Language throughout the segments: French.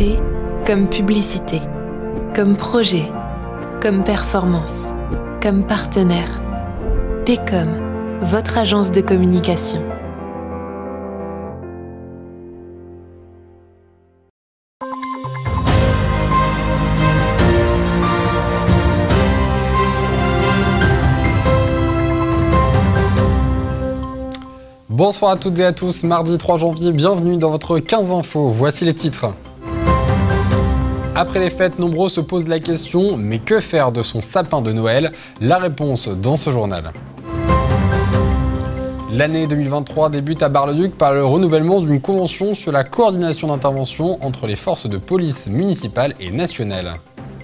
P comme publicité, comme projet, comme performance, comme partenaire. P comme votre agence de communication. Bonsoir à toutes et à tous, mardi 3 janvier, bienvenue dans votre 15 infos. Voici les titres. Après les fêtes, nombreux se posent la question, mais que faire de son sapin de Noël? La réponse dans ce journal. L'année 2023 débute à Bar-le-Duc par le renouvellement d'une convention sur la coordination d'intervention entre les forces de police municipales et nationales.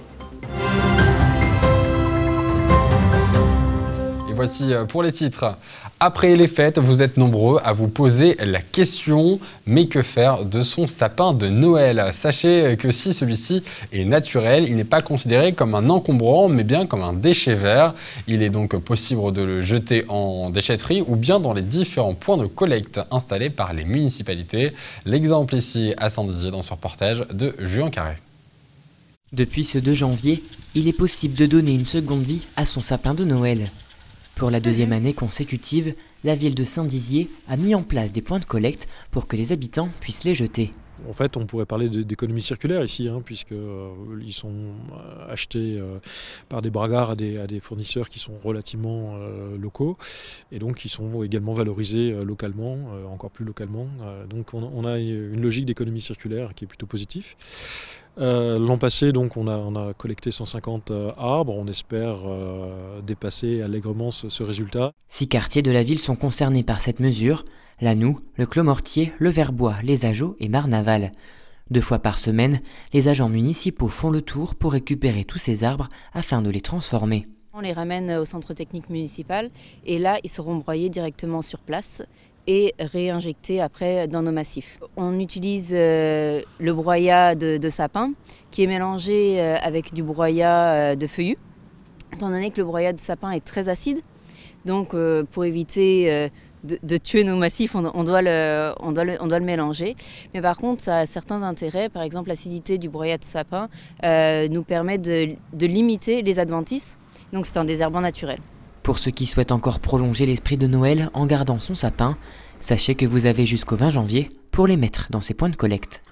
Et voici pour les titres. Après les fêtes, vous êtes nombreux à vous poser la question, mais que faire de son sapin de Noël? Sachez que si celui-ci est naturel, il n'est pas considéré comme un encombrant, mais bien comme un déchet vert. Il est donc possible de le jeter en déchetterie ou bien dans les différents points de collecte installés par les municipalités. L'exemple ici à Saint-Dizier dans ce reportage de Julien Carré. Depuis ce 2 janvier, il est possible de donner une seconde vie à son sapin de Noël. Pour la deuxième année consécutive, la ville de Saint-Dizier a mis en place des points de collecte pour que les habitants puissent les jeter. En fait, on pourrait parler d'économie circulaire ici, puisqu'ils sont achetés par des bragards à des fournisseurs qui sont relativement locaux, et donc ils sont également valorisés localement, encore plus localement. Donc on a une logique d'économie circulaire qui est plutôt positive. L'an passé, donc, on a collecté 150 arbres. On espère dépasser allègrement ce résultat. 6 quartiers de la ville sont concernés par cette mesure: Lannou, le Clos-Mortier, le Verbois, les Ageaux et Marnaval. 2 fois par semaine, les agents municipaux font le tour pour récupérer tous ces arbres afin de les transformer. On les ramène au centre technique municipal et là, ils seront broyés directement sur place et réinjectés après dans nos massifs. On utilise le broyat de sapin qui est mélangé avec du broyat de feuillus, étant donné que le broyat de sapin est très acide. Donc pour éviter de tuer nos massifs, on doit le mélanger. Mais par contre, ça a certains intérêts. Par exemple, l'acidité du broyat de sapin nous permet de limiter les adventices. Donc c'est un désherbant naturel. Pour ceux qui souhaitent encore prolonger l'esprit de Noël en gardant son sapin, sachez que vous avez jusqu'au 20 janvier pour les mettre dans ces points de collecte.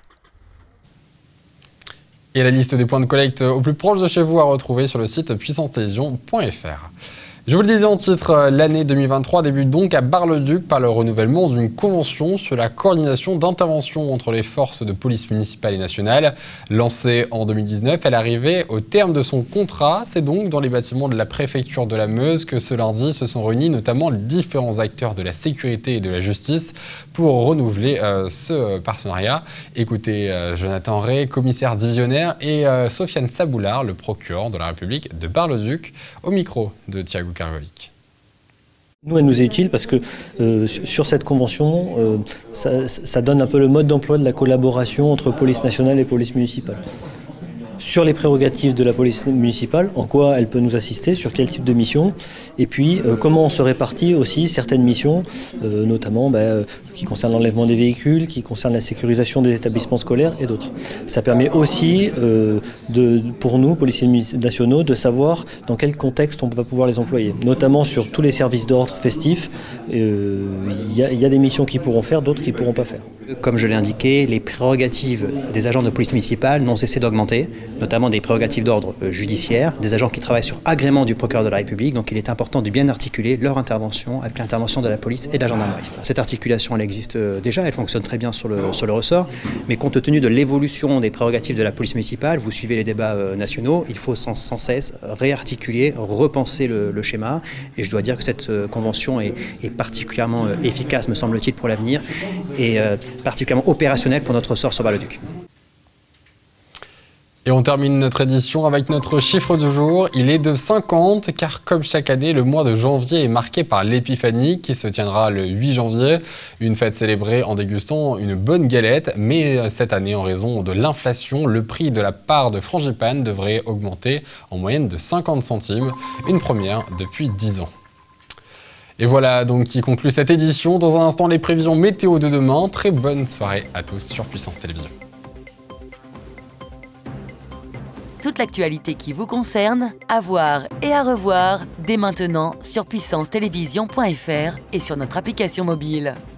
Et la liste des points de collecte au plus proche de chez vous à retrouver sur le site puissancetélévision.fr. Je vous le disais en titre, l'année 2023 débute donc à Bar-le-Duc par le renouvellement d'une convention sur la coordination d'intervention entre les forces de police municipales et nationales. Lancée en 2019, elle arrivait au terme de son contrat. C'est donc dans les bâtiments de la préfecture de la Meuse que ce lundi se sont réunis notamment les différents acteurs de la sécurité et de la justice pour renouveler ce partenariat. Écoutez Jonathan Ray, commissaire divisionnaire, et Sofiane Saboulard, le procureur de la République de Bar-le-Duc, au micro de Thiago Kargovic. Nous, elle nous est utile parce que sur cette convention, ça donne un peu le mode d'emploi de la collaboration entre police nationale et police municipale. Sur les prérogatives de la police municipale, en quoi elle peut nous assister, sur quel type de mission, et puis comment on se répartit aussi certaines missions, notamment qui concernent l'enlèvement des véhicules, qui concernent la sécurisation des établissements scolaires et d'autres. Ça permet aussi pour nous, policiers nationaux, de savoir dans quel contexte on va pouvoir les employer, notamment sur tous les services d'ordre festifs. Il y a des missions qu'ils pourront faire, d'autres qu'ils ne pourront pas faire. Comme je l'ai indiqué, les prérogatives des agents de police municipale n'ont cessé d'augmenter, notamment des prérogatives d'ordre judiciaire, des agents qui travaillent sur agrément du procureur de la République, donc il est important de bien articuler leur intervention avec l'intervention de la police et de la gendarmerie. Cette articulation, elle existe déjà, elle fonctionne très bien sur le ressort, mais compte tenu de l'évolution des prérogatives de la police municipale, vous suivez les débats nationaux, il faut sans cesse réarticuler, repenser le schéma, et je dois dire que cette convention est particulièrement efficace, me semble-t-il, pour l'avenir, et particulièrement opérationnel pour notre ressort sur Bar-le-Duc. Et on termine notre édition avec notre chiffre du jour. Il est de 50, car comme chaque année, le mois de janvier est marqué par l'épiphanie qui se tiendra le 8 janvier. Une fête célébrée en dégustant une bonne galette. Mais cette année, en raison de l'inflation, le prix de la part de frangipane devrait augmenter en moyenne de 50 centimes. Une première depuis 10 ans. Et voilà donc qui conclut cette édition. Dans un instant, les prévisions météo de demain. Très bonne soirée à tous sur Puissance Télévision. Toute l'actualité qui vous concerne, à voir et à revoir dès maintenant sur puissancetélévision.fr et sur notre application mobile.